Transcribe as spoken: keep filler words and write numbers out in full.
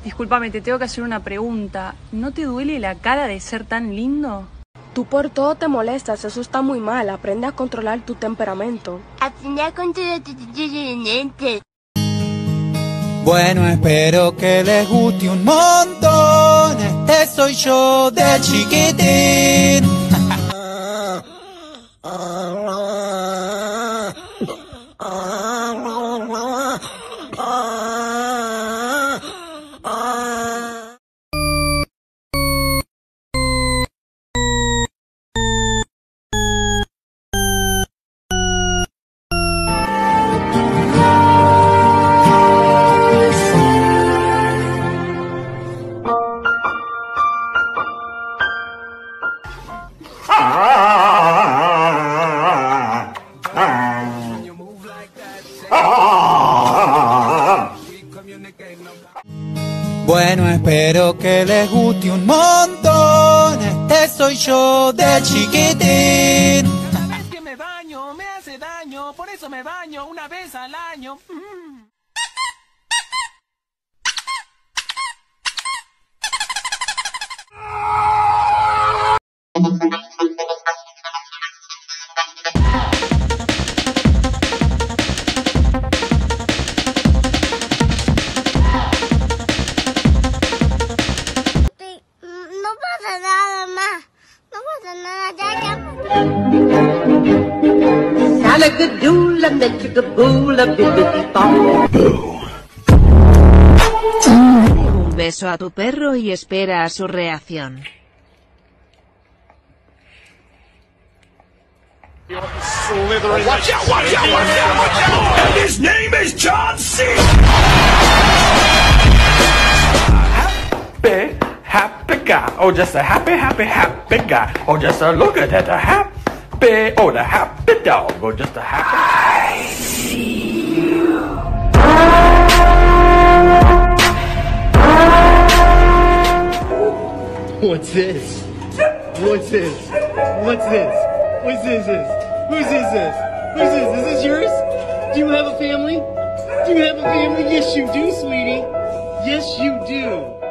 Discúlpame, te tengo que hacer una pregunta. ¿No te duele la cara de ser tan lindo? Tú por todo te molestas, eso está muy mal. Aprende a controlar tu temperamento. Aprende a controlar tu temperamento. Bueno, espero que les guste un montón. Este soy yo de chiquitín. Bueno, espero que les guste un montón. Este soy yo de chiquitín. Cada vez que me baño me hace daño, por eso me baño una vez al año. Mm. No pasa nada más. No pasa nada, ya, ya. Salagadoola, metchagaboola, bibbidi-bop. Un beso a tu perro y espera a su reacción. Watch out, watch out, watch out, watch out! And his name is John C. Happy, happy guy. Oh, just a happy, happy, happy guy. Oh, just a look at that, a happy. Oh, the happy dog. Oh, just a happy. I see you. What's this? What's this? What's this? What's this? Whose is this? Whose is this? Is this yours? Do you have a family? Do you have a family? Yes, you do, sweetie. Yes, you do.